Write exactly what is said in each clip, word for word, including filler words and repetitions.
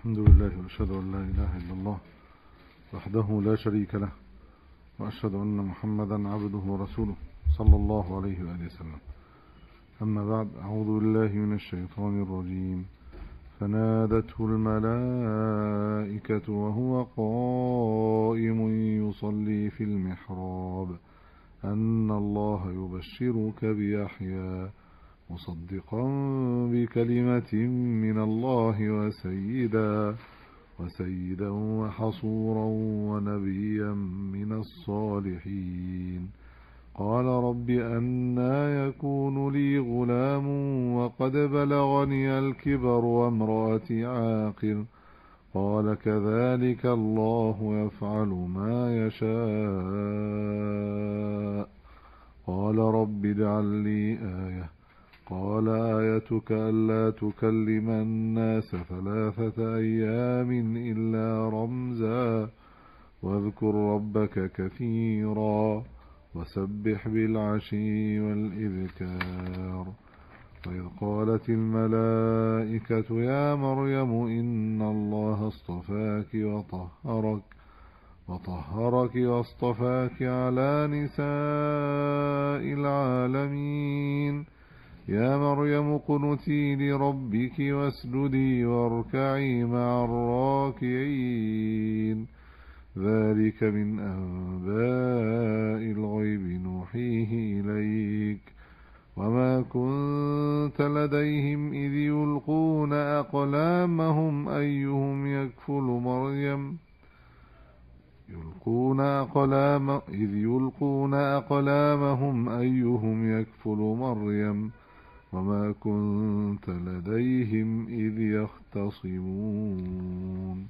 الحمد لله وأشهد أن لا إله إلا الله وحده لا شريك له، وأشهد أن محمدا عبده ورسوله صلى الله عليه وآله وسلم. أما بعد، أعوذ بالله من الشيطان الرجيم. فنادته الملائكة وهو قائم يصلي في المحراب أن الله يبشرك بيحيى مصدقا بكلمة من الله وسيدا وسيدا وحصورا ونبيا من الصالحين. قال رب أنى يكون لي غلام وقد بلغني الكبر وامرأتي عاقر. قال كذلك الله يفعل ما يشاء. قال رب اجعل لي آية. قال آيتك ألا تكلم الناس ثلاثة أيام إلا رمزا واذكر ربك كثيرا وسبح بالعشي والإذكار. وإذ قالت الملائكة يا مريم إن الله اصطفاك وطهرك وطهرك واصطفاك على نساء العالمين. يا مريم اقنتي لربك واسجدي واركعي مع الراكعين. ذلك من أنباء الغيب نوحيه إليك وما كنت لديهم إذ يلقون أقلامهم أيهم يكفل مريم يلقون أقلام إذ يلقون أقلامهم أيهم يكفل مريم وما كنت لديهم إذ يختصمون.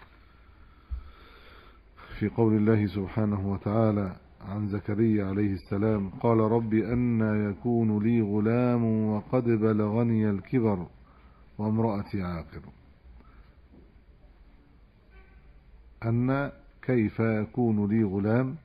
في قول الله سبحانه وتعالى عن زكريا عليه السلام قال رب أنى يكون لي غلام وقد بلغني الكبر وامرأتي عاقر. أن كيف يكون لي غلام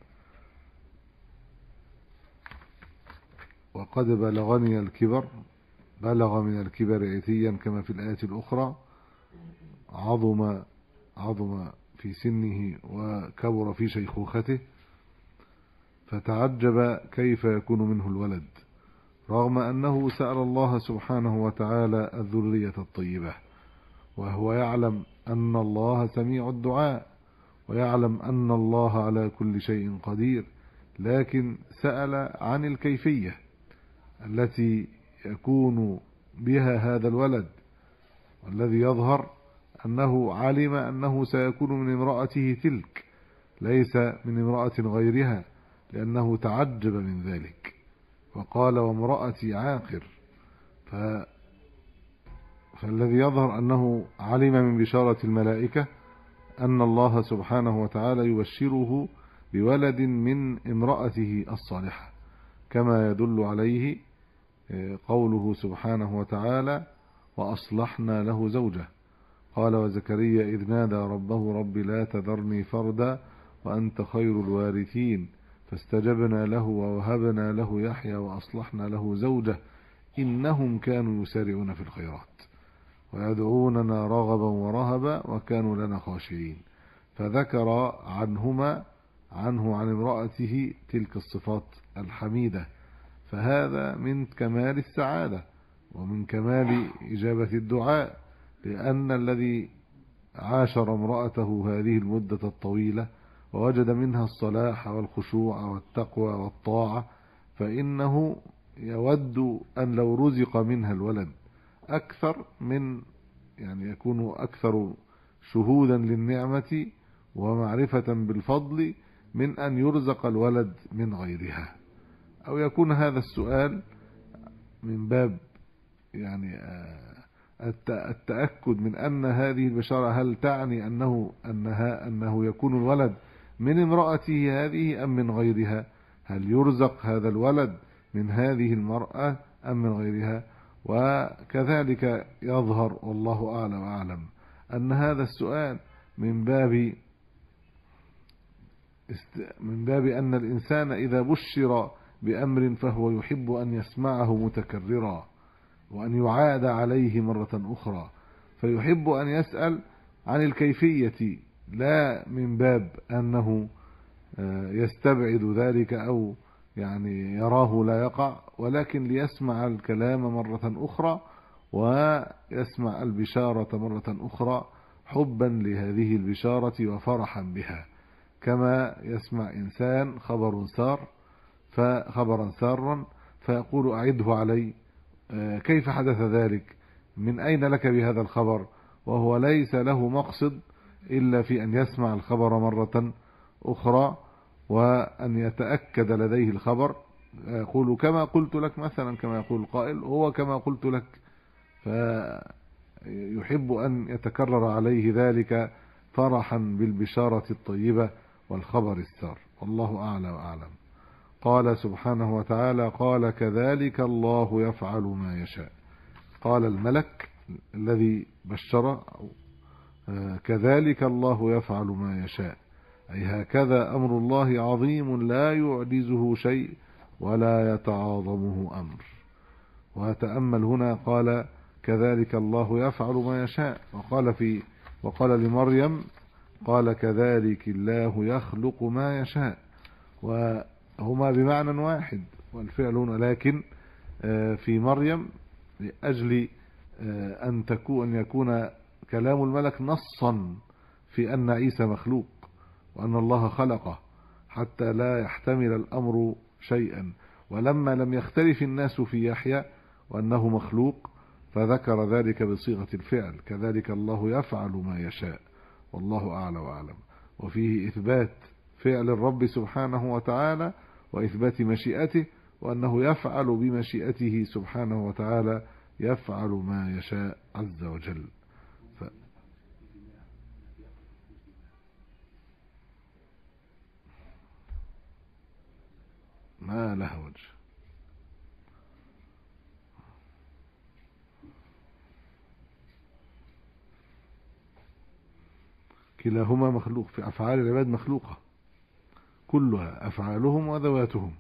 وقد بلغني الكبر. بلغ من الكبر عتيا كما في الآية الأخرى، عظم عظم في سنه وكبر في شيخوخته، فتعجب كيف يكون منه الولد رغم أنه سأل الله سبحانه وتعالى الذرية الطيبة، وهو يعلم أن الله سميع الدعاء ويعلم أن الله على كل شيء قدير، لكن سأل عن الكيفية التي يكون بها هذا الولد، والذي يظهر أنه علم أنه سيكون من امرأته تلك ليس من امرأة غيرها، لأنه تعجب من ذلك وقال وامرأتي عاقر. ف... فالذي يظهر أنه علم من بشارة الملائكة أن الله سبحانه وتعالى يبشره بولد من امرأته الصالحة، كما يدل عليه قوله سبحانه وتعالى وأصلحنا له زوجه. قال وزكريا إذ نادى ربه رب لا تذرني فردا وأنت خير الوارثين فاستجبنا له ووهبنا له يحيى وأصلحنا له زوجه إنهم كانوا يسارعون في الخيرات ويدعوننا رغبا ورهبا وكانوا لنا خاشعين. فذكر عنهما عنه عن امرأته تلك الصفات الحميدة، فهذا من كمال السعادة ومن كمال إجابة الدعاء، لأن الذي عاشر امرأته هذه المدة الطويلة ووجد منها الصلاح والخشوع والتقوى والطاعة فإنه يود أن لو رزق منها الولد أكثر من يعني يكون أكثر شهودا للنعمة ومعرفة بالفضل من أن يرزق الولد من غيرها، أو يكون هذا السؤال من باب يعني التأكد من أن هذه البشارة هل تعني أنه أنها أنه يكون الولد من امرأته هذه أم من غيرها، هل يرزق هذا الولد من هذه المرأة أم من غيرها. وكذلك يظهر والله أعلم أعلم أن هذا السؤال من باب من باب أن الإنسان إذا بشر بأمر فهو يحب أن يسمعه متكررا وأن يعاد عليه مرة أخرى، فيحب أن يسأل عن الكيفية، لا من باب أنه يستبعد ذلك أو يعني يراه لا يقع، ولكن ليسمع الكلام مرة أخرى ويسمع البشارة مرة أخرى حبا لهذه البشارة وفرحا بها، كما يسمع إنسان خبر سار فخبرا سارا فيقول أعده علي، كيف حدث ذلك؟ من أين لك بهذا الخبر؟ وهو ليس له مقصد إلا في أن يسمع الخبر مرة أخرى وأن يتأكد لديه الخبر، يقول كما قلت لك مثلا، كما يقول القائل هو كما قلت لك، فيحب أن يتكرر عليه ذلك فرحا بالبشارة الطيبة والخبر السار. والله أعلى وأعلم. قال سبحانه وتعالى: قال كذلك الله يفعل ما يشاء. قال الملك الذي بشر: كذلك الله يفعل ما يشاء، أي هكذا أمر الله عظيم لا يعجزه شيء ولا يتعاظمه أمر. وتأمل هنا قال كذلك الله يفعل ما يشاء، وقال في وقال لمريم قال كذلك الله يخلق ما يشاء، وهما بمعنى واحد والفعل هنا، لكن في مريم لأجل أن تكون أن يكون كلام الملك نصا في أن عيسى مخلوق وأن الله خلقه حتى لا يحتمل الأمر شيئا. ولما لم يختلف الناس في يحيى وأنه مخلوق فذكر ذلك بصيغة الفعل: كذلك الله يفعل ما يشاء، والله أعلى وأعلم. وفيه إثبات فعل الرب سبحانه وتعالى وإثبات مشيئته، وأنه يفعل بمشيئته سبحانه وتعالى، يفعل ما يشاء عز وجل. ف... ما له وجه. كلاهما مخلوق، في أفعال العباد مخلوقة كلها، أفعالهم وذواتهم،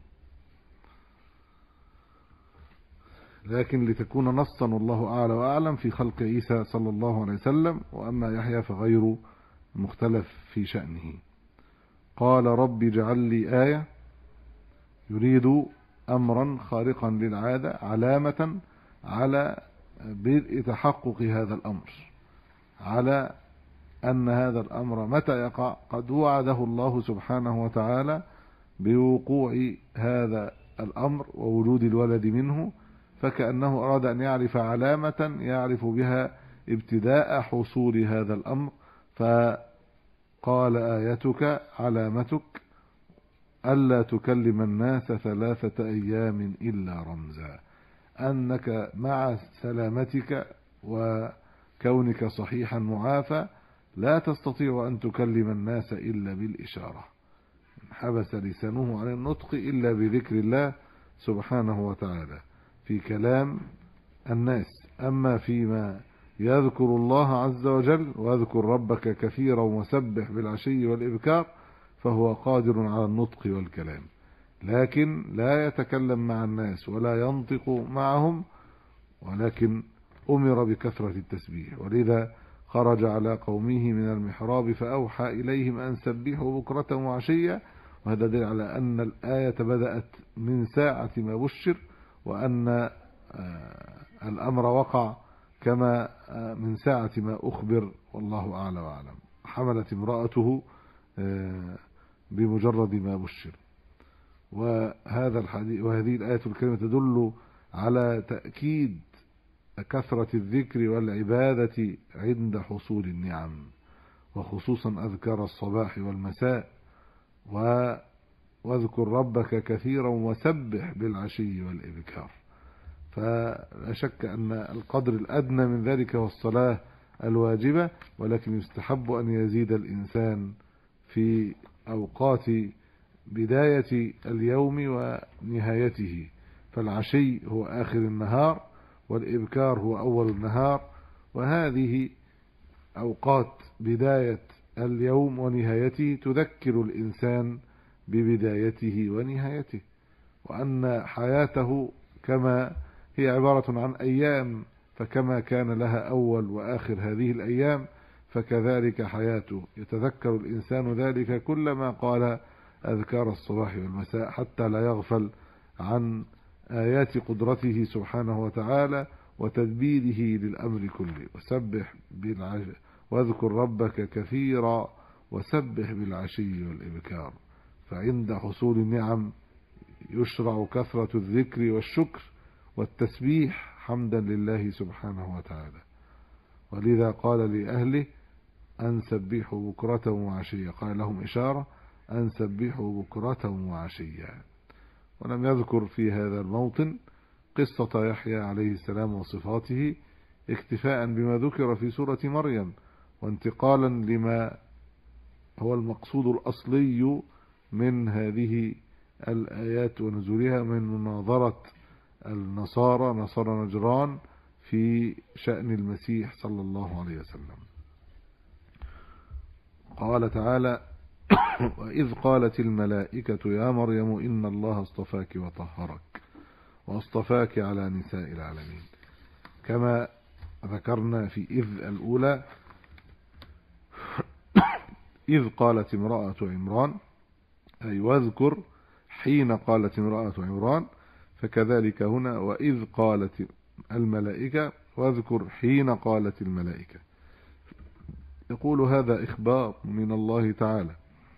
لكن لتكون نصا والله أعلى وأعلم في خلق عيسى صلى الله عليه وسلم. وأما يحيى فغير مختلف في شأنه. قال رب اجعل لي آية، يريد أمرا خارقا للعادة، علامة على بدء تحقق هذا الأمر، على أن هذا الأمر متى يقع قد وعده الله سبحانه وتعالى بوقوع هذا الأمر ووجود الولد منه، فكأنه أراد أن يعرف علامة يعرف بها ابتداء حصول هذا الأمر، فقال آيتك علامتك ألا تكلم الناس ثلاثة أيام إلا رمزا، أنك مع سلامتك وكونك صحيحا معافى لا تستطيع أن تكلم الناس إلا بالإشارة، حبس لسانه عن النطق إلا بذكر الله سبحانه وتعالى في كلام الناس. أما فيما يذكر الله عز وجل ويذكر ربك كثيرا وسبح بالعشي والإبكار فهو قادر على النطق والكلام، لكن لا يتكلم مع الناس ولا ينطق معهم، ولكن أمر بكثرة التسبيح. ولذا خرج على قومه من المحراب فأوحى إليهم أن سبحوا بكرة وعشية، وهذا دليل على أن الآية بدأت من ساعة ما بشر، وأن الأمر وقع كما من ساعة ما أخبر، والله أعلى وأعلم. حملت امرأته بمجرد ما بشر. وهذا الحديث وهذه الآية الكريمة تدل على تأكيد كثرة الذكر والعبادة عند حصول النعم، وخصوصا أذكار الصباح والمساء، واذكر ربك كثيرا وسبح بالعشي والإبكار. فلا شك أن القدر الأدنى من ذلك هو الصلاة الواجبة، ولكن يستحب أن يزيد الإنسان في أوقات بداية اليوم ونهايته، فالعشي هو آخر النهار والإبكار هو أول النهار، وهذه أوقات بداية اليوم ونهايته تذكر الإنسان ببدايته ونهايته، وأن حياته كما هي عبارة عن أيام، فكما كان لها أول وآخر هذه الأيام فكذلك حياته، يتذكر الإنسان ذلك كلما قال أذكار الصباح والمساء حتى لا يغفل عن آيات قدرته سبحانه وتعالى وتدبيره للأمر كله. وسبح بالعش... واذكر ربك كثيرا وسبح بالعشي والإبكار. فعند حصول النعم يشرع كثرة الذكر والشكر والتسبيح حمدا لله سبحانه وتعالى. ولذا قال لأهله أن سبحوا بكرة وعشيا، قال لهم إشارة أن سبحوا بكرة وعشيا. ولم يذكر في هذا الموطن قصة يحيى عليه السلام وصفاته اكتفاء بما ذكر في سورة مريم، وانتقالا لما هو المقصود الأصلي من هذه الآيات ونزولها من مناظرة النصارى نصارى نجران في شأن المسيح صلى الله عليه وسلم. قال تعالى: وإذ قالت الملائكة يا مريم إن الله اصطفاك وطهرك واصطفاك على نساء العالمين. كما ذكرنا في إذ الأولى، إذ قالت امرأة عمران، أي واذكر حين قالت امرأة عمران، فكذلك هنا وإذ قالت الملائكة واذكر حين قالت الملائكة. يقول هذا إخبار من الله تعالى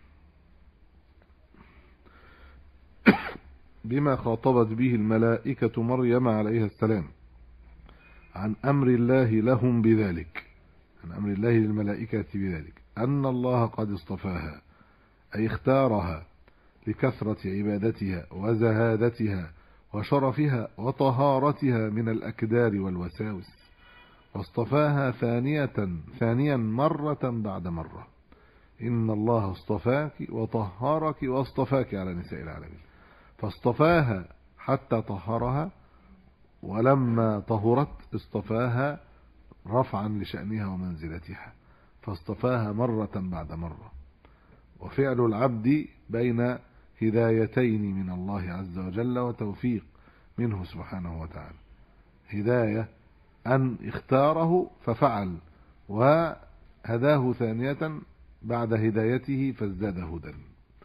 بما خاطبت به الملائكة مريم عليها السلام عن أمر الله لهم بذلك، عن أمر الله للملائكة بذلك، أن الله قد اصطفاها أي اختارها لكثرة عبادتها وزهادتها وشرفها وطهارتها من الأكدار والوساوس، واصطفاها ثانية ثانيا مرة بعد مرة. إن الله اصطفاك وطهرك واصطفاك على نساء العالمين، فاصطفاها حتى طهرها، ولما طهرت اصطفاها رفعا لشأنها ومنزلتها، فاصطفاها مرة بعد مرة. وفعل العبد بين هدايتين من الله عز وجل وتوفيق منه سبحانه وتعالى، هداية أن اختاره ففعل، وهداه ثانية بعد هدايته فازداد هدى.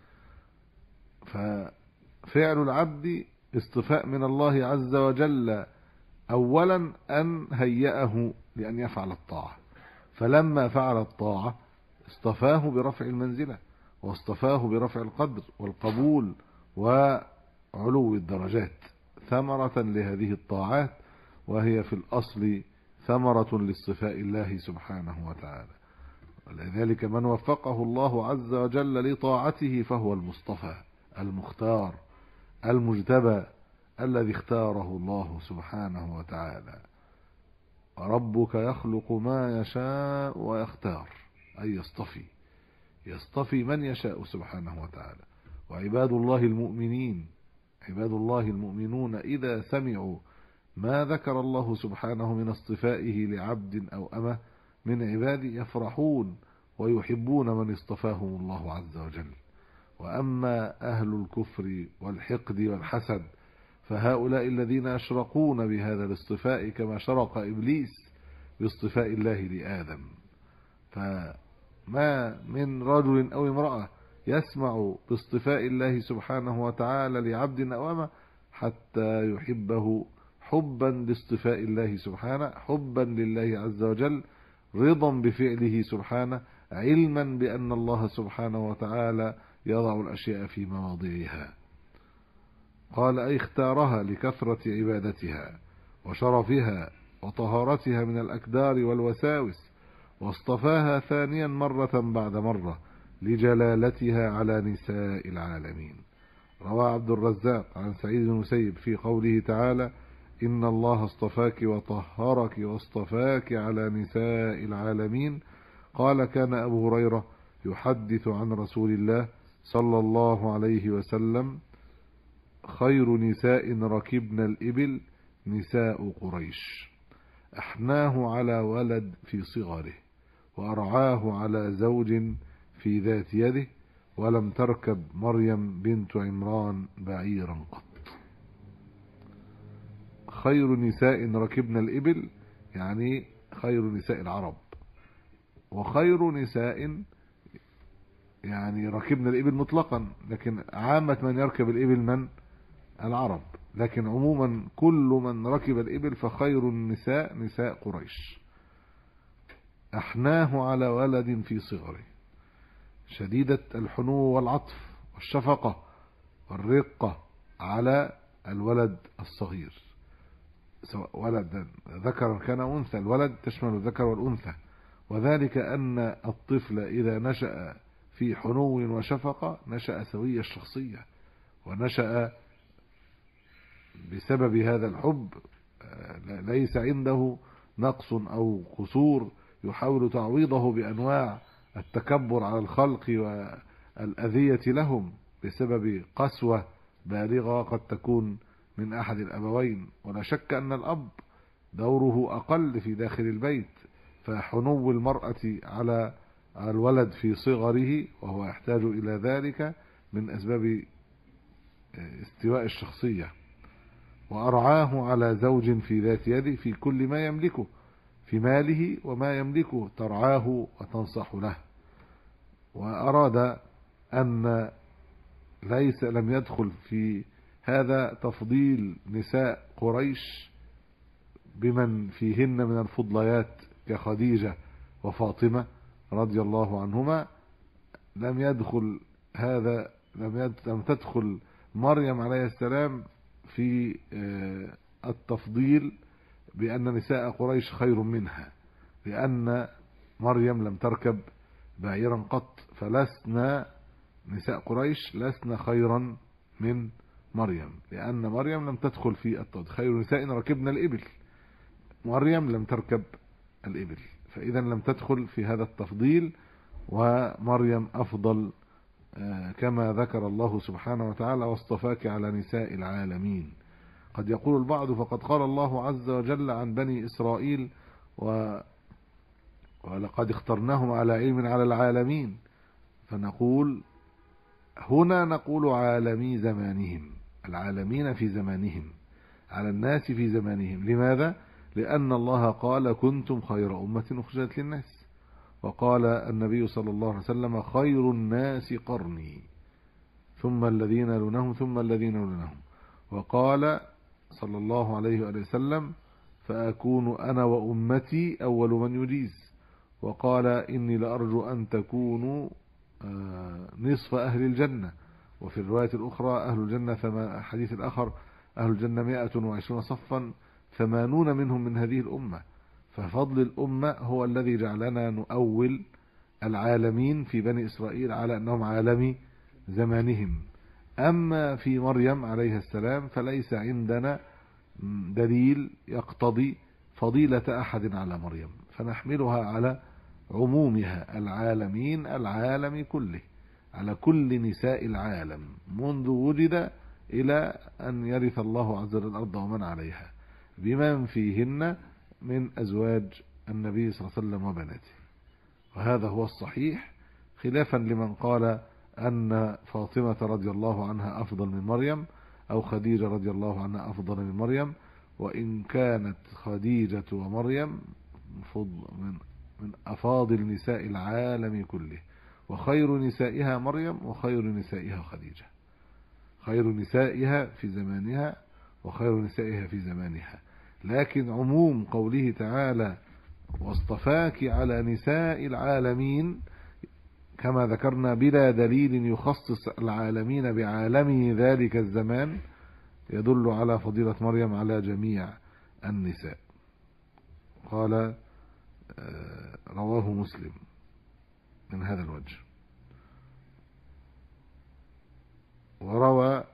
ففعل العبد اصطفاء من الله عز وجل، أولا أن هيأه لأن يفعل الطاعة، فلما فعل الطاعة اصطفاه برفع المنزلة، واصطفاه برفع القدر والقبول وعلو الدرجات، ثمرة لهذه الطاعات، وهي في الأصل ثمرة لاصطفاء الله سبحانه وتعالى. ولذلك من وفقه الله عز وجل لطاعته فهو المصطفى المختار المجتبى الذي اختاره الله سبحانه وتعالى. ربك يخلق ما يشاء ويختار، أي يصطفي يصطفي من يشاء سبحانه وتعالى. وعباد الله المؤمنين عباد الله المؤمنون إذا سمعوا ما ذكر الله سبحانه من اصطفائه لعبد أو أمة من عباده يفرحون ويحبون من اصطفاهم الله عز وجل. وأما أهل الكفر والحقد والحسد فهؤلاء الذين يشرقون بهذا الاصطفاء كما شرق إبليس باصطفاء الله لآدم. فما من رجل أو امرأة يسمع باصطفاء الله سبحانه وتعالى لعبد أو أمة حتى يحبه حبا لاصطفاء الله سبحانه، حبا لله عز وجل، رضا بفعله سبحانه، علما بأن الله سبحانه وتعالى يضع الأشياء في مواضعها. قال أي اختارها لكثرة عبادتها وشرفها وطهارتها من الأكدار والوساوس، واصطفاها ثانيا مرة بعد مرة لجلالتها على نساء العالمين. روى عبد الرزاق عن سعيد بن المسيب في قوله تعالى: إن الله اصطفاك وطهرك واصطفاك على نساء العالمين. قال: كان أبو هريرة يحدث عن رسول الله صلى الله عليه وسلم: خير نساء ركبن الإبل نساء قريش، أحناه على ولد في صغره، وأرعاه على زوج في ذات يده، ولم تركب مريم بنت عمران بعيرا قط. خير نساء ركبن الإبل يعني خير نساء العرب، وخير نساء يعني ركبنا الإبل مطلقا، لكن عامة من يركب الإبل من العرب، لكن عموما كل من ركب الإبل فخير النساء نساء قريش. أحناه على ولد في صغره، شديدة الحنو والعطف والشفقة والرقة على الولد الصغير، سواء ولد ذكر كان أنثى، الولد تشمل الذكر والأنثى، وذلك أن الطفل إذا نشأ في حنو وشفقة نشأ سوي الشخصية، ونشأ بسبب هذا الحب ليس عنده نقص أو قصور يحاول تعويضه بأنواع التكبر على الخلق والأذية لهم بسبب قسوة بالغة قد تكون من أحد الأبوين. ولا شك أن الأب دوره أقل في داخل البيت، فحنو المرأة على الولد في صغره وهو يحتاج إلى ذلك من أسباب استواء الشخصية. وأرعاه على زوج في ذات يده في كل ما يملكه، في ماله وما يملكه ترعاه وتنصح له. وأراد أن ليس لم يدخل في هذا تفضيل نساء قريش بمن فيهن من الفضليات كخديجة وفاطمة رضي الله عنهما، لم يدخل هذا لم لم تدخل مريم عليه السلام في التفضيل بأن نساء قريش خير منها، لأن مريم لم تركب بعيرا قط، فلسنا نساء قريش لسنا خيرا من مريم، لأن مريم لم تدخل في التفضيل. خير نساء ركبنا الإبل، مريم لم تركب الإبل، فإذا لم تدخل في هذا التفضيل، ومريم أفضل كما ذكر الله سبحانه وتعالى واصطفاك على نساء العالمين. قد يقول البعض فقد قال الله عز وجل عن بني إسرائيل و... ولقد اخترناهم على علم على العالمين، فنقول هنا نقول عالمي زمانهم، العالمين في زمانهم، على الناس في زمانهم. لماذا؟ لأن الله قال كنتم خير أمة أخرجت للناس، وقال النبي صلى الله عليه وسلم خير الناس قرني ثم الذين يلونهم ثم الذين يلونهم، وقال صلى الله عليه وآله وسلم فأكون أنا وأمتي أول من يجيز، وقال إني لأرجو أن تكونوا نصف أهل الجنة، وفي الرواية الأخرى أهل الجنة حديث الآخر أهل الجنة مائة وعشرون صفا ثمانون منهم من هذه الأمة. ففضل الأمة هو الذي جعلنا نؤول العالمين في بني إسرائيل على أنهم عالمي زمانهم. أما في مريم عليه السلام فليس عندنا دليل يقتضي فضيلة أحد على مريم، فنحملها على عمومها، العالمين العالم كله، على كل نساء العالم منذ وجد إلى أن يرث الله عز وجل الأرض ومن عليها، بمن فيهن من أزواج النبي صلى الله عليه وسلم وبناته. وهذا هو الصحيح، خلافا لمن قال أن فاطمة رضي الله عنها أفضل من مريم، أو خديجة رضي الله عنها أفضل من مريم، وإن كانت خديجة ومريم من من أفاضل نساء العالم كله، وخير نسائها مريم وخير نسائها خديجة، خير نسائها في زمانها وخير نسائها في زمانها. لكن عموم قوله تعالى واصطفاك على نساء العالمين كما ذكرنا بلا دليل يخصص العالمين بعالمي ذلك الزمان يدل على فضيلة مريم على جميع النساء. قال رواه مسلم من هذا الوجه. وروى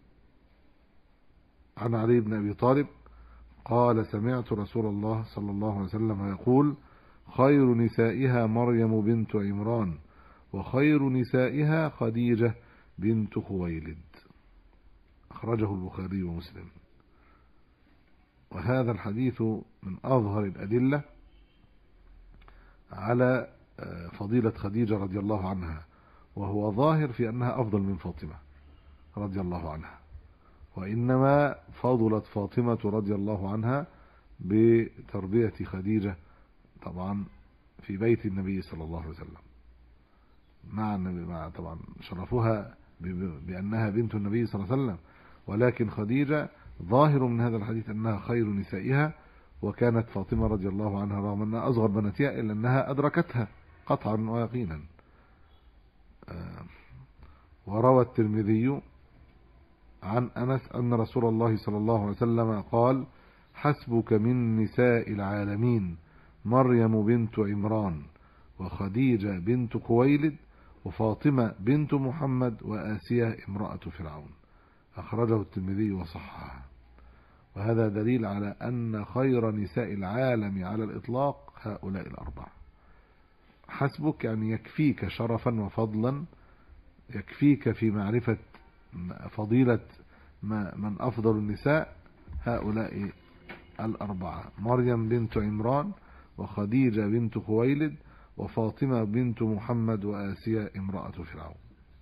عن علي بن أبي طالب قال سمعت رسول الله صلى الله عليه وسلم يقول خير نسائها مريم بنت عمران وخير نسائها خديجة بنت خويلد، أخرجه البخاري ومسلم. وهذا الحديث من أظهر الأدلة على فضيلة خديجة رضي الله عنها، وهو ظاهر في أنها أفضل من فاطمة رضي الله عنها، وإنما فضلت فاطمة رضي الله عنها بتربية خديجة طبعا في بيت النبي صلى الله عليه وسلم، مع النبي، مع طبعا شرفها بأنها بنت النبي صلى الله عليه وسلم، ولكن خديجة ظاهر من هذا الحديث أنها خير نسائها، وكانت فاطمة رضي الله عنها رغم أنها أصغر بناتها إلا أنها أدركتها قطعا ويقينا. وروى الترمذي عن أنس أن رسول الله صلى الله عليه وسلم قال: حسبك من نساء العالمين مريم بنت عمران وخديجة بنت خويلد وفاطمة بنت محمد وآسية امرأة فرعون. أخرجه الترمذي وصححه. وهذا دليل على أن خير نساء العالم على الإطلاق هؤلاء الأربعة. حسبك يعني يكفيك شرفا وفضلا، يكفيك في معرفة فضيلة من أفضل النساء هؤلاء الأربعة: مريم بنت عمران وخديجة بنت خويلد وفاطمة بنت محمد وآسية امرأة فرعون.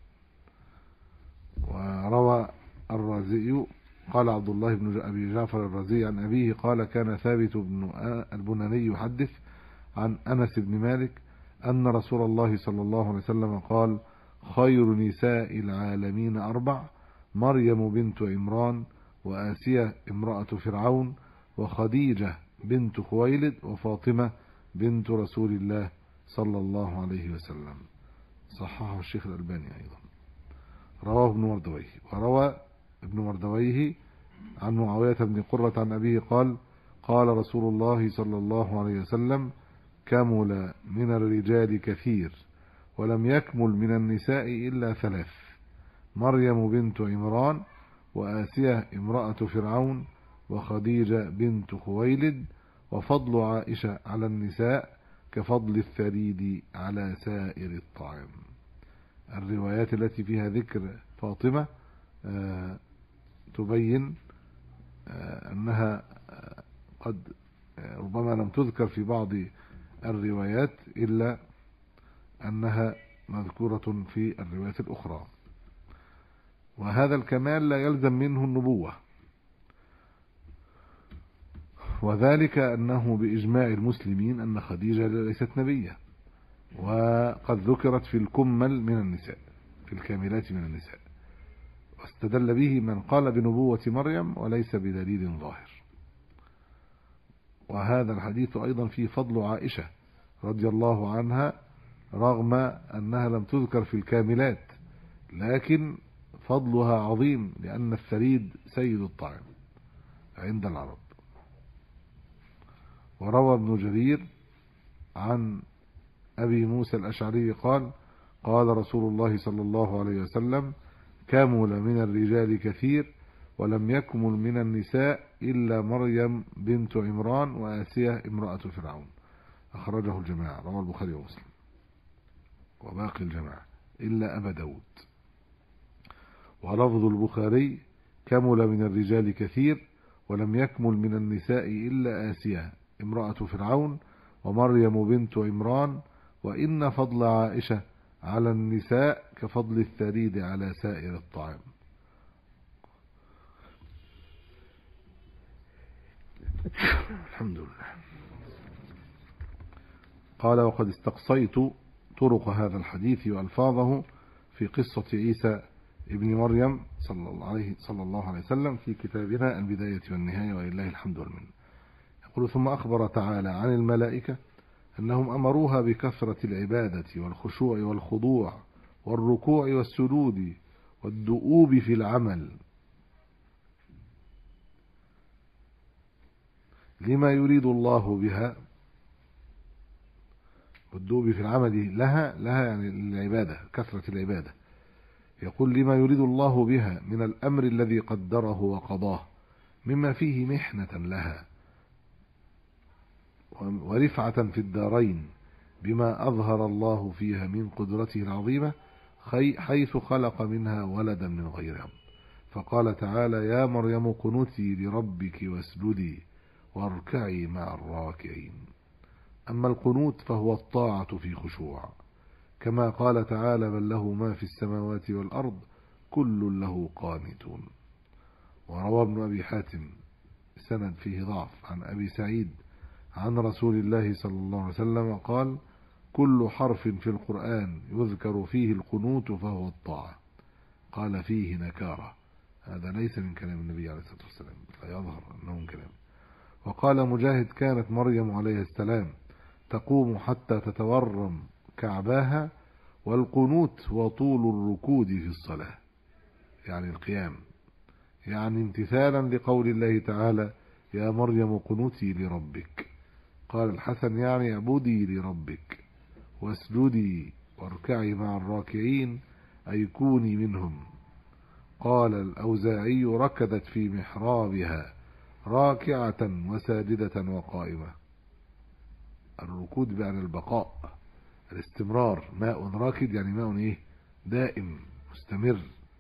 وروى الرازي قال عبد الله بن أبي جعفر الرازي عن أبيه قال: كان ثابت بن البناني يحدث عن أنس بن مالك أن رسول الله صلى الله عليه وسلم قال: خير نساء العالمين أربع: مريم بنت عمران وآسية امرأة فرعون وخديجة بنت خويلد وفاطمة بنت رسول الله صلى الله عليه وسلم. صححه الشيخ الألباني أيضا. رواه ابن مردويه. وروى ابن مردويه عن معاوية بن قرة عن أبيه قال: قال رسول الله صلى الله عليه وسلم: كمل من الرجال كثير ولم يكمل من النساء إلا ثلاث: مريم بنت عمران وآسية امرأة فرعون وخديجة بنت خويلد، وفضل عائشة على النساء كفضل الثريد على سائر الطعام. الروايات التي فيها ذكر فاطمة آه تبين آه أنها آه قد آه ربما لم تذكر في بعض الروايات إلا أنها مذكورة في الروايات الأخرى. وهذا الكمال لا يلزم منه النبوة، وذلك أنه بإجماع المسلمين أن خديجة ليست نبية، وقد ذكرت في الكمل من النساء، في الكاملات من النساء، واستدل به من قال بنبوة مريم وليس بدليل ظاهر. وهذا الحديث أيضا فيه فضل عائشة رضي الله عنها رغم أنها لم تذكر في الكاملات، لكن فضلها عظيم لأن الثريد سيد الطعام عند العرب. وروى ابن جرير عن أبي موسى الأشعري قال: قال رسول الله صلى الله عليه وسلم: كمل من الرجال كثير ولم يكمل من النساء إلا مريم بنت عمران وآسية امرأة فرعون. أخرجه الجماعة، رواه البخاري ومسلم وباقي الجماعة إلا أبا داود. ولفظ البخاري: كمل من الرجال كثير ولم يكمل من النساء إلا آسية امرأة فرعون ومريم بنت عمران، وإن فضل عائشة على النساء كفضل الثريد على سائر الطعام. الحمد لله. قال: وقد استقصيت طرق هذا الحديث وألفاظه في قصة عيسى ابن مريم صلى الله عليه صلى الله عليه وسلم في كتابنا البداية والنهاية، ولله الحمد والمنة. يقول: ثم أخبر تعالى عن الملائكة أنهم أمروها بكثرة العبادة والخشوع والخضوع والركوع والسجود والدؤوب في العمل لما يريد الله بها. والدؤوب في العمل لها لها يعني العبادة، كثرة العبادة. يقول: لما يريد الله بها من الأمر الذي قدره وقضاه مما فيه محنة لها ورفعة في الدارين، بما أظهر الله فيها من قدرته العظيمة حيث خلق منها ولدا من غيرها. فقال تعالى: يا مريم قنتي لربك واسجدي واركعي مع الراكعين. أما القنوت فهو الطاعة في خشوع، كما قال تعالى: بل له ما في السماوات والأرض كل له قانتون. وروى ابن أبي حاتم سند فيه ضعف عن أبي سعيد عن رسول الله صلى الله عليه وسلم قال: كل حرف في القرآن يذكر فيه القنوت فهو الطاعة. قال فيه نكارة، هذا ليس من كلام النبي عليه الصلاة والسلام، لا يظهر أنه من كلام. وقال مجاهد كانت مريم عليه السلام تقوم حتى تتورم كعباها، والقنوت وطول الركود في الصلاة، يعني القيام، يعني امتثالا لقول الله تعالى يا مريم قنوتي لربك. قال الحسن يعني اعبدي لربك واسجدي واركعي مع الراكعين، أي كوني منهم. قال الأوزاعي ركضت في محرابها راكعة وساجدة وقائمة. الركود بمعنى البقاء، الاستمرار. ماء راكد يعني ماء ايه؟ دائم مستمر.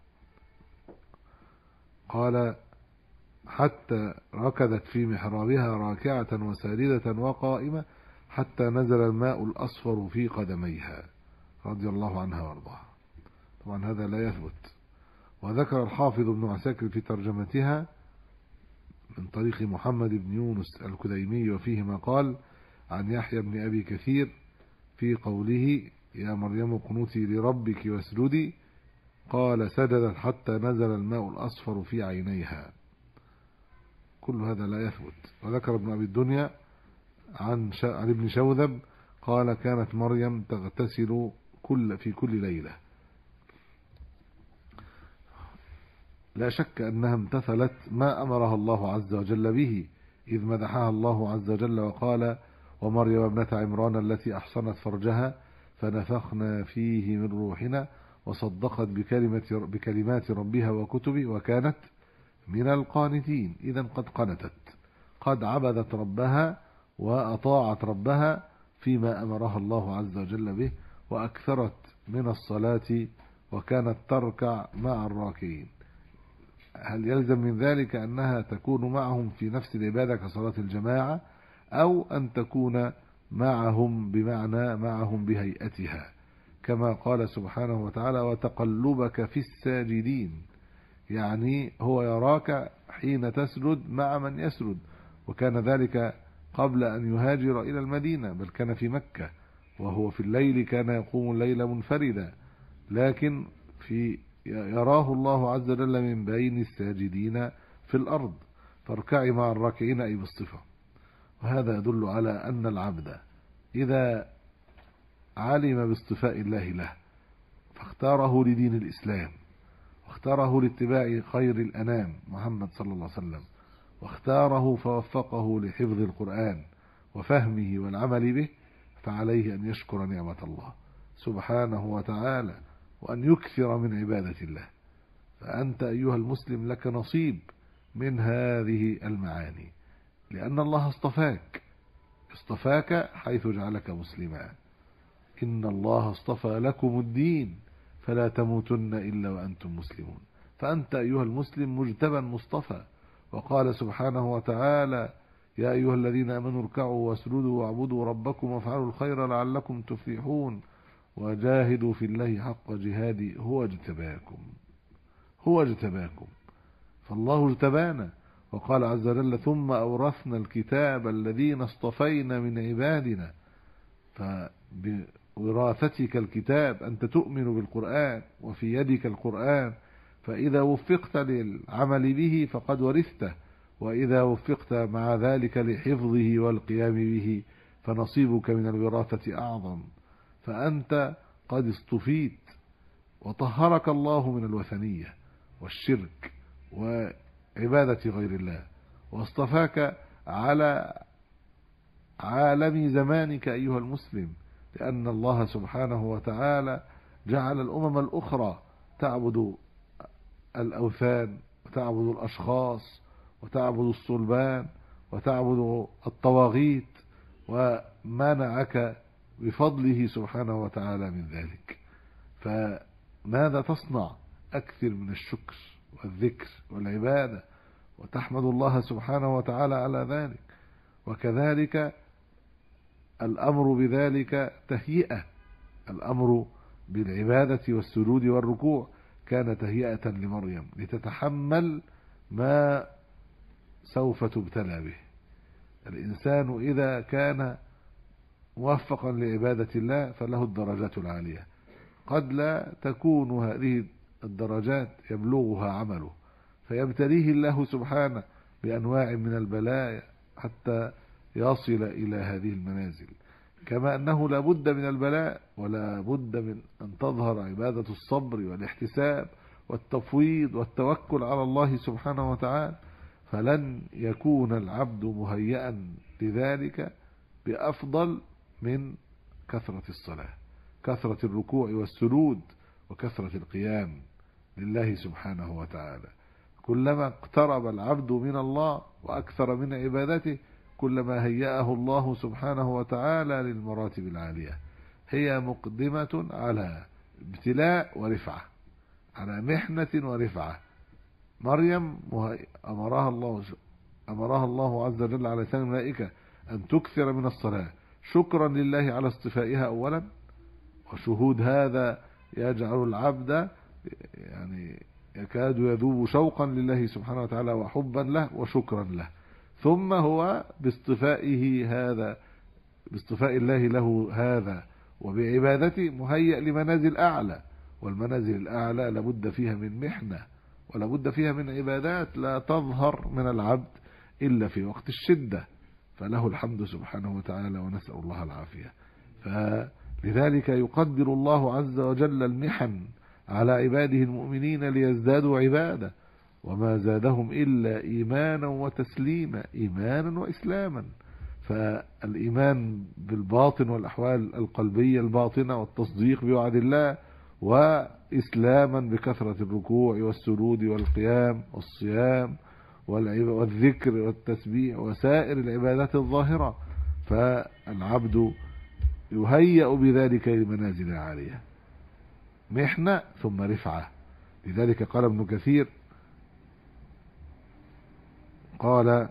قال حتى ركضت في محرابها راكعة وساجدة وقائمة حتى نزل الماء الأصفر في قدميها رضي الله عنها وارضاها. طبعا هذا لا يثبت. وذكر الحافظ ابن عساكر في ترجمتها من طريق محمد بن يونس الكديمي وفيه ما قال عن يحيى بن أبي كثير في قوله يا مريم قنوتي لربك واسجدي، قال سجدت حتى نزل الماء الأصفر في عينيها. كل هذا لا يثبت. وذكر ابن أبي الدنيا عن, شا... عن ابن شوذب قال كانت مريم تغتسل كل في كل ليلة. لا شك أنها امتثلت ما أمرها الله عز وجل به، إذ مدحها الله عز وجل وقال ومريم ابنة عمران التي أحصنت فرجها فنفخنا فيه من روحنا وصدقت بكلمة بكلمات ربها وكتبه وكانت من القانتين. إذن قد قنتت، قد عبدت ربها وأطاعت ربها فيما أمرها الله عز وجل به، وأكثرت من الصلاة وكانت تركع مع الراكعين. هل يلزم من ذلك أنها تكون معهم في نفس العبادة كصلاة الجماعة، أو أن تكون معهم بمعنى معهم بهيئتها، كما قال سبحانه وتعالى وتقلبك في الساجدين، يعني هو يراك حين تسجد مع من يسجد. وكان ذلك قبل أن يهاجر إلى المدينة، بل كان في مكة وهو في الليل كان يقوم الليل منفردا، لكن في يراه الله عز وجل من بين الساجدين في الأرض. فاركعي مع الراكعين أي بالصفة. وهذا يدل على أن العبد إذا علم باصطفاء الله له فاختاره لدين الإسلام، واختاره لاتباع خير الأنام محمد صلى الله عليه وسلم، واختاره فوفقه لحفظ القرآن وفهمه والعمل به، فعليه أن يشكر نعمة الله سبحانه وتعالى وأن يكثر من عبادة الله. فأنت أيها المسلم لك نصيب من هذه المعاني، لأن الله اصطفاك اصطفاك حيث جعلك مسلما. إن الله اصطفى لكم الدين فلا تموتن إلا وأنتم مسلمون. فأنت أيها المسلم مجتبى مصطفى. وقال سبحانه وتعالى يا أيها الذين آمنوا اركعوا واسجدوا واعبدوا ربكم وافعلوا الخير لعلكم تفلحون وجاهدوا في الله حق جهاده هو اجتباكم هو اجتباكم فالله اجتبانا. وقال عز وجل ثم أورثنا الكتاب الذين اصطفينا من عبادنا. فبوراثتك الكتاب أنت تؤمن بالقرآن وفي يدك القرآن، فإذا وفقت للعمل به فقد ورثته، وإذا وفقت مع ذلك لحفظه والقيام به فنصيبك من الوراثة أعظم. فأنت قد اصطفيت وطهرك الله من الوثنية والشرك وعبادة غير الله، واصطفاك على عالم زمانك أيها المسلم، لأن الله سبحانه وتعالى جعل الأمم الأخرى تعبد الأوثان وتعبد الأشخاص وتعبد الصلبان وتعبد الطواغيت، ومنعك بفضله سبحانه وتعالى من ذلك. فماذا تصنع؟ أكثر من الشكر والذكر والعبادة، وتحمد الله سبحانه وتعالى على ذلك. وكذلك الأمر بذلك تهيئة، الأمر بالعبادة والسجود والركوع كان تهيئة لمريم لتتحمل ما سوف تبتلى به. الإنسان إذا كان موفقا لعبادة الله فله الدرجات العالية. قد لا تكون هذه الدرجات يبلغها عمله، فيبتليه الله سبحانه بأنواع من البلايا حتى يصل إلى هذه المنازل. كما أنه لا بد من البلاء ولا بد من أن تظهر عبادة الصبر والاحتساب والتفويض والتوكل على الله سبحانه وتعالى، فلن يكون العبد مهيئا لذلك بأفضل من كثرة الصلاة، كثرة الركوع والسجود وكثرة القيام لله سبحانه وتعالى. كلما اقترب العبد من الله وأكثر من عبادته كلما هيأه الله سبحانه وتعالى للمراتب العالية، هي مقدمة على ابتلاء ورفعة، على محنة ورفعة. مريم أمرها الله أمرها الله عز وجل على لسان الملائكة أن تكثر من الصلاة شكرا لله على اصطفائها أولا، وشهود هذا يجعل العبد يعني يكاد يذوب شوقا لله سبحانه وتعالى وحبا له وشكرا له. ثم هو باصطفائه هذا باصطفاء الله له هذا وبعبادته مهيئ لمنازل أعلى، والمنازل الأعلى لابد فيها من محنة ولابد فيها من عبادات لا تظهر من العبد إلا في وقت الشدة، فله الحمد سبحانه وتعالى ونسأل الله العافية. فلذلك يقدر الله عز وجل المحن على عباده المؤمنين ليزدادوا عبادة، وما زادهم إلا إيمانا وتسليما، إيمانا وإسلاما. فالإيمان بالباطن والأحوال القلبية الباطنة والتصديق بوعد الله، وإسلاما بكثرة الركوع والسجود والقيام والصيام والذكر والتسبيح وسائر العبادات الظاهرة. فالعبد يهيأ بذلك لمنازل عالية، محنة ثم رفعة. لذلك قال ابن كثير قال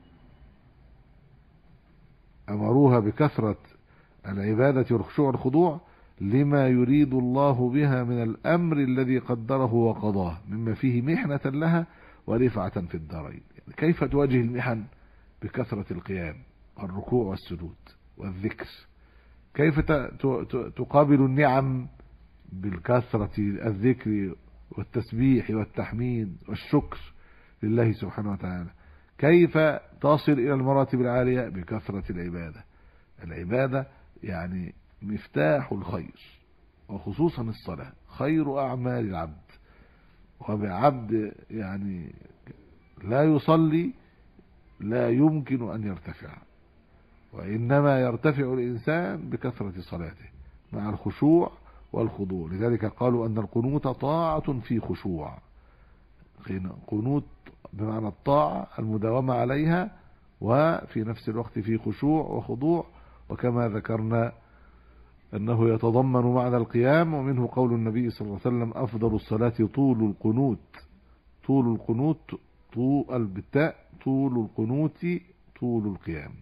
أمروها بكثرة العبادة والخشوع والخضوع لما يريد الله بها من الأمر الذي قدره وقضاه، مما فيه محنة لها ورفعة في الدارين. يعني كيف تواجه المحن؟ بكثرة القيام والركوع والسجود والذكر. كيف تقابل النعم؟ بالكثرة الذكر والتسبيح والتحميد والشكر لله سبحانه وتعالى. كيف تصل إلى المراتب العالية؟ بكثرة العبادة. العبادة يعني مفتاح الخير، وخصوصا الصلاة خير أعمال العبد. وبعبد يعني لا يصلي لا يمكن أن يرتفع، وإنما يرتفع الإنسان بكثرة صلاته مع الخشوع والخضوع. لذلك قالوا أن القنوت طاعة في خشوع، قنوت بمعنى الطاعة المداومة عليها وفي نفس الوقت في خشوع وخضوع. وكما ذكرنا أنه يتضمن معنى القيام، ومنه قول النبي صلى الله عليه وسلم أفضل الصلاة طول القنوت. طول القنوت طول بالتاء، طول القنوت طول القيام.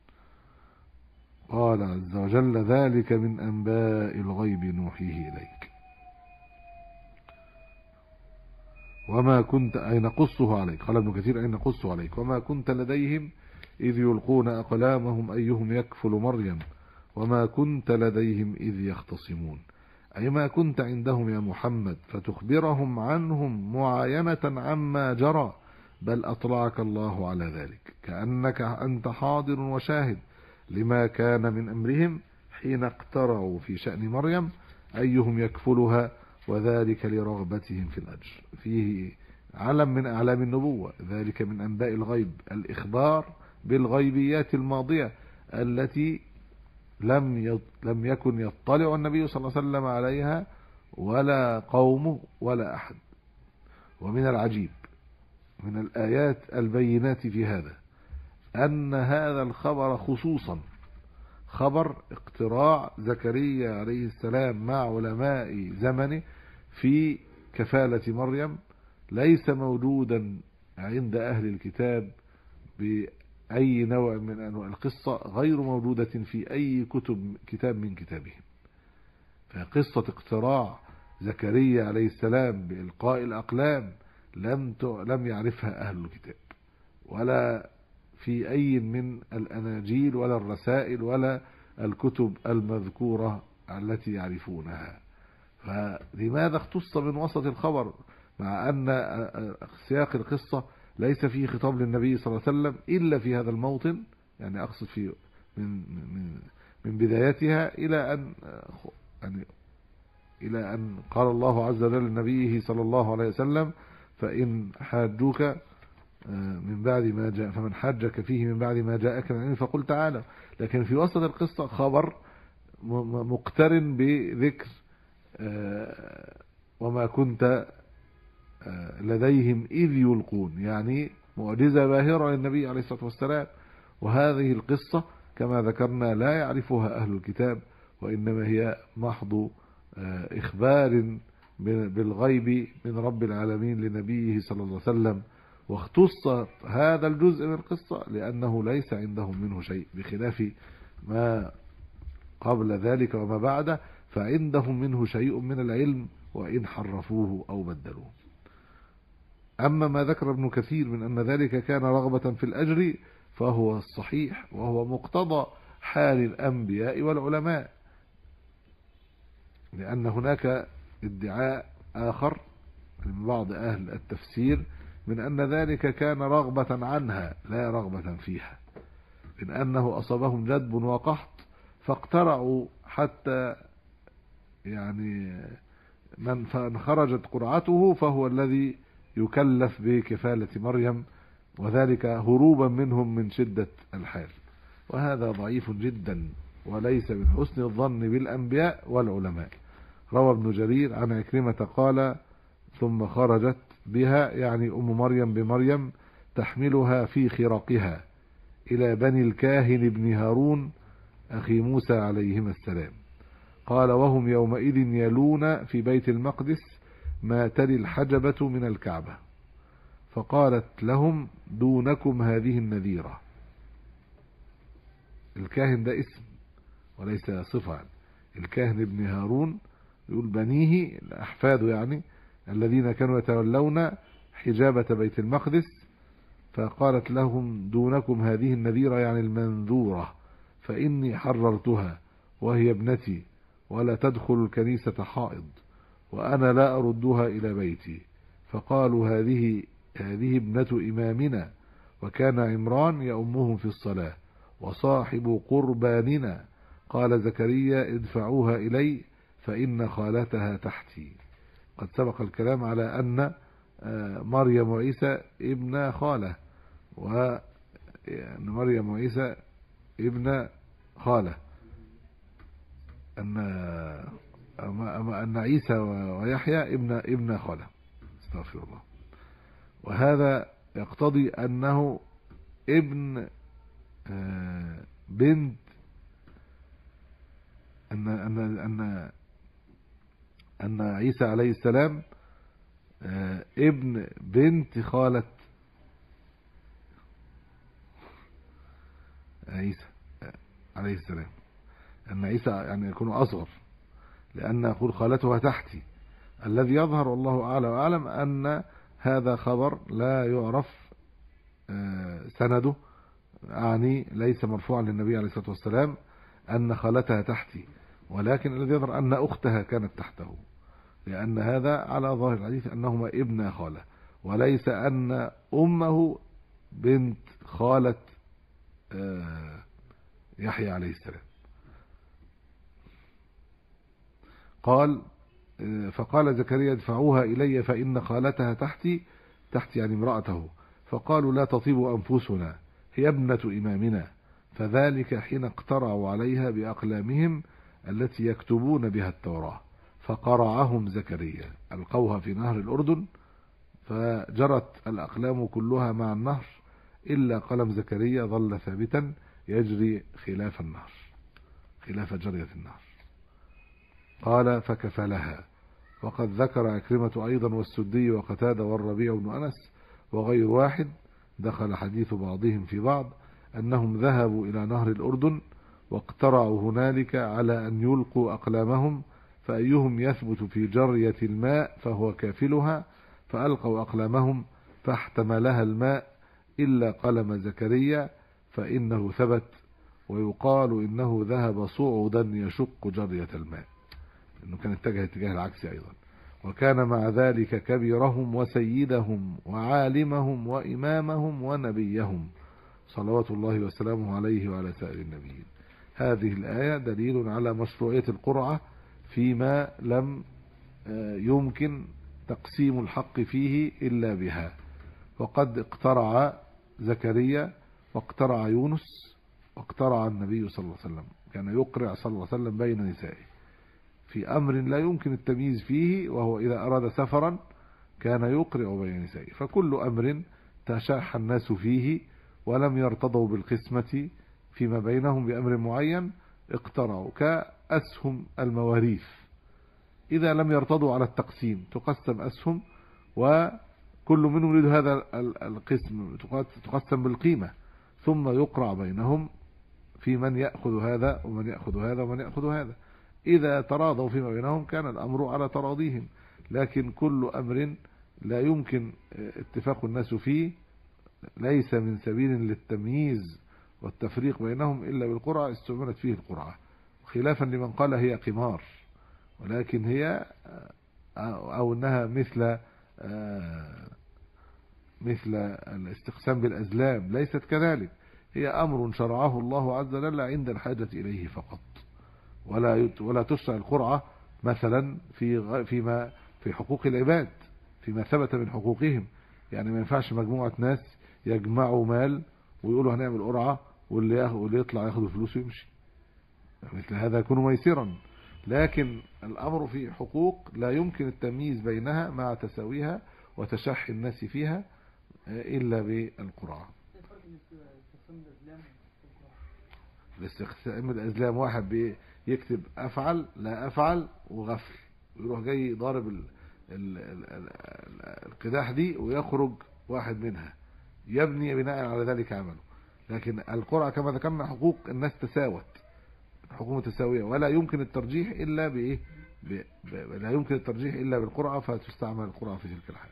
قال عز وجل ذلك من أنباء الغيب نوحيه إليك وما كنت أي نقصه عليك. قال ابن كثير أي نقصه عليك وما كنت لديهم إذ يلقون أقلامهم أيهم يكفل مريم وما كنت لديهم إذ يختصمون، أي ما كنت عندهم يا محمد فتخبرهم عنهم معاينة عما جرى، بل أطلعك الله على ذلك كأنك أنت حاضر وشاهد لما كان من أمرهم حين اقترعوا في شأن مريم أيهم يكفلها، وذلك لرغبتهم في الأجر. فيه علم من أعلام النبوة، ذلك من أنباء الغيب، الإخبار بالغيبيات الماضية التي لم لم يكن يطلع النبي صلى الله عليه وسلم عليها ولا قومه ولا أحد. ومن العجيب من الآيات البينات في هذا أن هذا الخبر خصوصا خبر اقتراع زكريا عليه السلام مع علماء زمنه في كفالة مريم ليس موجودا عند أهل الكتاب بأي نوع من أنواع القصة، غير موجودة في أي كتب كتاب من كتابهم. فقصة اقتراع زكريا عليه السلام بإلقاء الأقلام لم لم يعرفها أهل الكتاب، ولا في أي من الأناجيل ولا الرسائل ولا الكتب المذكورة التي يعرفونها. فلماذا اختص من وسط الخبر مع أن سياق القصة ليس فيه خطاب للنبي صلى الله عليه وسلم إلا في هذا الموطن؟ يعني أقصد في من من من بدايتها إلى أن يعني إلى أن قال الله عز وجل لنبيه صلى الله عليه وسلم: فإن حاجوك من بعد ما جاء فمن حاجك فيه من بعد ما جاءك من العلم فقل تعالى. لكن في وسط القصة خبر مقترن بذكر وما كنت لديهم إذ يلقون، يعني معجزة باهرة للنبي عليه الصلاة والسلام. وهذه القصة كما ذكرنا لا يعرفها أهل الكتاب، وإنما هي محض إخبار بالغيب من رب العالمين لنبيه صلى الله عليه وسلم. واختص هذا الجزء من القصة لأنه ليس عندهم منه شيء، بخلاف ما قبل ذلك وما بعده فعندهم منه شيء من العلم وإن حرفوه أو بدلوه. أما ما ذكر ابن كثير من أن ذلك كان رغبة في الأجر فهو الصحيح، وهو مقتضى حال الأنبياء والعلماء، لأن هناك ادعاء آخر من بعض أهل التفسير من أن ذلك كان رغبة عنها لا رغبة فيها، من أنه أصابهم جدب وقحط فاقترعوا حتى يعني من خرجت قرعته فهو الذي يكلف بكفالة مريم، وذلك هروبا منهم من شدة الحال. وهذا ضعيف جدا وليس من حسن الظن بالأنبياء والعلماء. روى ابن جرير عن عكرمة قال: ثم خرجت بها، يعني أم مريم بمريم، تحملها في خرقها إلى بني الكاهن بن هارون أخي موسى عليهما السلام. قال: وهم يومئذ يلون في بيت المقدس ما تلي الحجبة من الكعبة، فقالت لهم: دونكم هذه النذيرة. الكاهن ده اسم وليس صفة. الكاهن ابن هارون يقول بنيه أحفاده، يعني الذين كانوا يتولون حجابة بيت المقدس، فقالت لهم: دونكم هذه النذيرة، يعني المنذورة، فإني حررتها وهي ابنتي ولا تدخل الكنيسة حائض، وأنا لا أردها إلى بيتي. فقالوا: هذه هذه ابنة إمامنا، وكان عمران يأمهم في الصلاة وصاحب قرباننا. قال زكريا: ادفعوها إلي فإن خالتها تحتي. قد سبق الكلام على أن مريم وعيسى ابن خالة، وأن مريم وعيسى ابن خالة، أن أن عيسى ويحيى ابن ابن خالة، استغفر الله. وهذا يقتضي أنه ابن بنت أن أن أن أن عيسى عليه السلام ابن بنت خالة عيسى عليه السلام، أن عيسى يعني يكون أصغر، لأن يقول خالتها تحتي. الذي يظهر والله أعلى وأعلم أن هذا خبر لا يعرف سنده، أعني ليس مرفوعا للنبي عليه الصلاة والسلام أن خالتها تحتي، ولكن الذي يظهر أن أختها كانت تحته، لأن هذا على ظاهر الحديث أنهما ابن خالة، وليس أن أمه بنت خالة يحيى عليه السلام. قال: فقال زكريا: ادفعوها إلي فإن خالتها تحتي، تحتي يعني امرأته. فقالوا: لا تطيب أنفسنا، هي ابنة إمامنا. فذلك حين اقترعوا عليها بأقلامهم التي يكتبون بها التوراة، فقرعهم زكريا، ألقوها في نهر الأردن، فجرت الأقلام كلها مع النهر إلا قلم زكريا ظل ثابتا يجري خلاف النهر، خلاف جرية النهر. قال: فكفلها. وقد ذكر عكرمة أيضا والسدي وقتادة والربيع بن أنس وغير واحد، دخل حديث بعضهم في بعض، أنهم ذهبوا إلى نهر الأردن واقترعوا هنالك على أن يلقوا أقلامهم، فأيهم يثبت في جرية الماء فهو كافلها، فألقوا أقلامهم فاحتملها الماء إلا قلم زكريا فإنه ثبت، ويقال إنه ذهب صعدا يشق جرية الماء، إنه كان اتجه اتجاه العكسي أيضا. وكان مع ذلك كبيرهم وسيدهم وعالمهم وإمامهم ونبيهم صلوات الله وسلامه عليه وعلى سائر النبيين. هذه الآية دليل على مشروعية القرعة فيما لم يمكن تقسيم الحق فيه إلا بها. وقد اقترع زكريا واقترع يونس واقترع النبي صلى الله عليه وسلم، كان يقرع صلى الله عليه وسلم بين نسائه في أمر لا يمكن التمييز فيه، وهو إذا أراد سفرا كان يقرع بين نسائه. فكل أمر تشاح الناس فيه ولم يرتضوا بالقسمة فيما بينهم بأمر معين اقترعوا، كأسهم المواريث إذا لم يرتضوا على التقسيم تقسم أسهم، وكل منهم يريد هذا القسم تقسم بالقيمة، ثم يقرع بينهم في من يأخذ هذا ومن يأخذ هذا ومن يأخذ هذا. إذا تراضوا فيما بينهم كان الأمر على تراضيهم، لكن كل أمر لا يمكن اتفاق الناس فيه ليس من سبيل للتمييز والتفريق بينهم إلا بالقرعة استعملت فيه القرعة، خلافا لمن قال هي قمار، ولكن هي أو أنها مثل مثل الاستقسام بالأزلام، ليست كذلك. هي أمر شرعه الله عز وجل عند الحاجة إليه فقط، ولا ولا تشرع القرعة مثلا في فيما في حقوق العباد فيما ثبت من حقوقهم. يعني ما ينفعش مجموعة ناس يجمعوا مال ويقولوا هنعمل قرعة واللي واللي يطلع ياخد فلوس ويمشي، مثل هذا يكون ميسرا. لكن الأمر في حقوق لا يمكن التمييز بينها مع تساويها وتشح الناس فيها إلا بالقرعة. الاستقسام الأزلام واحد بيكتب أفعل لا أفعل وغفل، ويروح جاي ضارب ال ال ال القداح دي ويخرج واحد منها يبني بناء على ذلك عمله. لكن القرعة كما ذكرنا حقوق الناس تساوت، حقوق متساوية، ولا يمكن الترجيح إلا بإيه ب... ب... لا يمكن الترجيح إلا بالقرعة، فتستعمل القرعة في تلك الحال.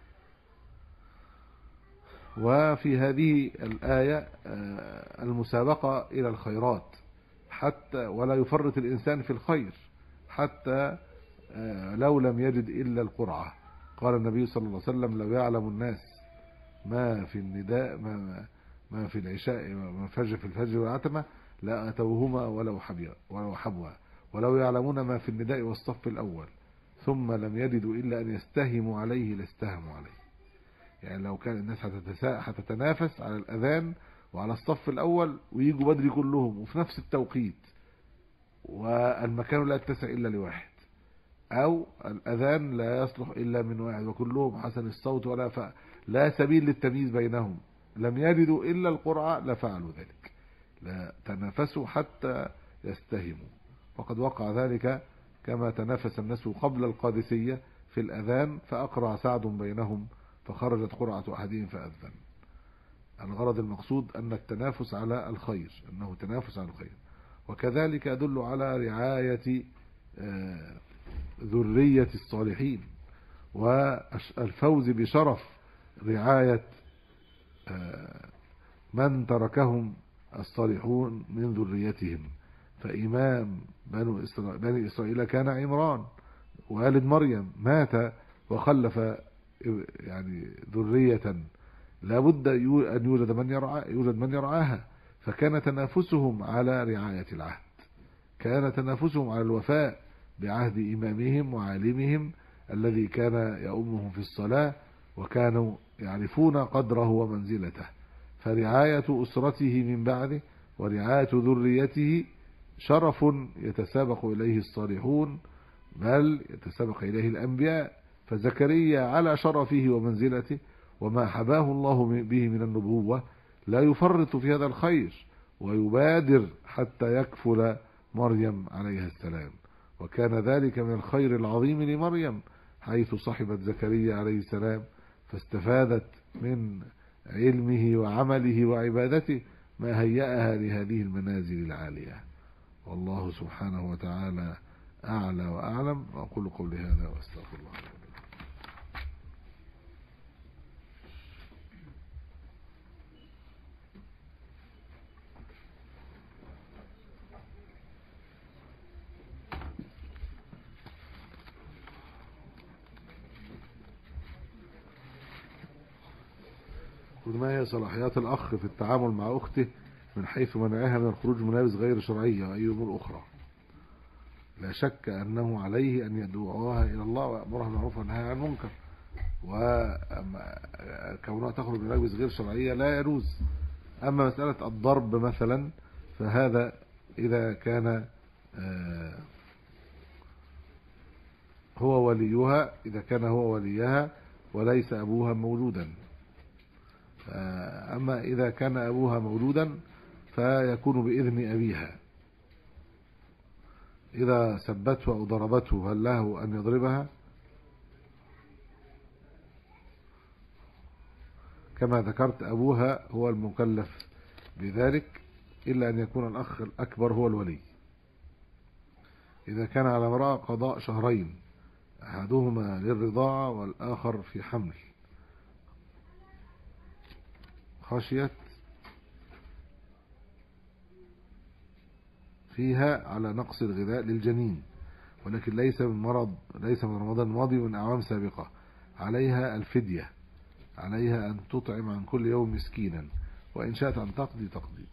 وفي هذه الآية المسابقة إلى الخيرات، حتى ولا يفرط الإنسان في الخير حتى لو لم يجد إلا القرعة. قال النبي صلى الله عليه وسلم: لو يعلم الناس ما في النداء ما, ما في العشاء ما فجر في الفجر والعتمة لا أتوهما ولو حبوا ولو حبوا ولو يعلمون ما في النداء والصف الأول ثم لم يجدوا إلا أن يستهموا عليه لاستهموا عليه. يعني لو كان الناس هتتنافس على الأذان وعلى الصف الأول ويجوا بدري كلهم وفي نفس التوقيت، والمكان لا يتسع إلا لواحد، أو الأذان لا يصلح إلا من واحد وكلهم حسن الصوت ولا ف... لا سبيل للتمييز بينهم، لم يجدوا إلا القرعة لفعلوا ذلك، لا تنافسوا حتى يستهموا. وقد وقع ذلك كما تنافس الناس قبل القادسية في الأذان فأقرع سعد بينهم فخرجت قرعة أحدهم فأذن. الغرض المقصود أن التنافس على الخير، أنه تنافس على الخير. وكذلك يدل على رعاية ذرية الصالحين والفوز بشرف رعاية من تركهم الصالحون من ذريتهم. فإمام بني إسرائيل كان عمران والد مريم، مات وخلف يعني ذرية لابد أن يوجد من يرعى يوجد من يرعاها، فكان تنافسهم على رعاية العهد، كان تنافسهم على الوفاء بعهد إمامهم وعالمهم الذي كان يؤمهم في الصلاة، وكانوا يعرفون قدره ومنزلته. فرعاية أسرته من بعده ورعاية ذريته شرف يتسابق إليه الصالحون، بل يتسابق إليه الأنبياء. فزكريا على شرفه ومنزلته وما حباه الله به من النبوة لا يفرط في هذا الخير، ويبادر حتى يكفل مريم عليها السلام. وكان ذلك من الخير العظيم لمريم حيث صحبت زكريا عليه السلام، فاستفادت من علمه وعمله وعبادته ما هيأها لهذه المنازل العالية. والله سبحانه وتعالى أعلى وأعلم. وأقول قولي هذا وأستغفر الله. ما هي صلاحيات الأخ في التعامل مع أخته من حيث منعها من الخروج من ملابس غير شرعية وأي أمور أخرى؟ لا شك أنه عليه أن يدعوها إلى الله ويأمرها بالمعروف وينهاها عن المنكر، وكونها تخرج من ملابس غير شرعية لا يجوز. أما مسألة الضرب مثلا فهذا إذا كان هو وليها، إذا كان هو وليها وليس أبوها موجودا. أما إذا كان أبوها موجودا فيكون بإذن أبيها. إذا سبته أو ضربته هل له أن يضربها؟ كما ذكرت أبوها هو المكلف بذلك، إلا أن يكون الأخ الأكبر هو الولي. إذا كان على امرأة قضاء شهرين، أحدهما للرضاعة والآخر في حمل، خشيت فيها على نقص الغذاء للجنين، ولكن ليس من مرض، ليس من رمضان الماضي ومن أعوام سابقة، عليها الفدية، عليها أن تطعم عن كل يوم مسكينا، وإن شاءت أن تقضي تقضي.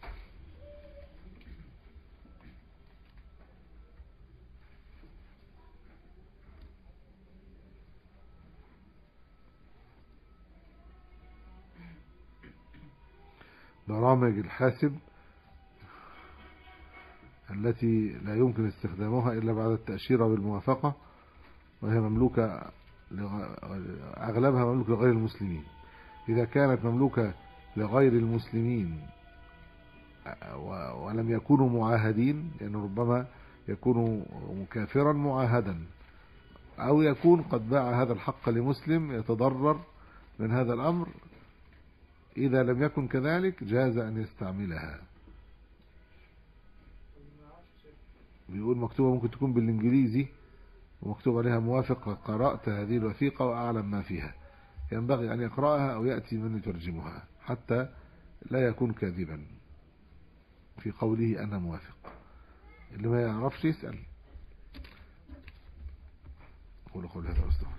برامج الحاسب التي لا يمكن استخدامها إلا بعد التأشيرة بالموافقة، وهي مملوكة أغلبها مملوكة لغير المسلمين. إذا كانت مملوكة لغير المسلمين ولم يكونوا معاهدين، لأن يعني ربما يكون كافرا معاهدا، أو يكون قد باع هذا الحق لمسلم يتضرر من هذا الأمر، إذا لم يكن كذلك جاز أن يستعملها. بيقول مكتوبة ممكن تكون بالإنجليزي ومكتوب عليها موافق، قرأت هذه الوثيقة وأعلم ما فيها، ينبغي أن يقرأها أو يأتي من يترجمها حتى لا يكون كاذبا في قوله أنا موافق. اللي ما يعرفش يسأل. قولوا قول هذا واستغفر.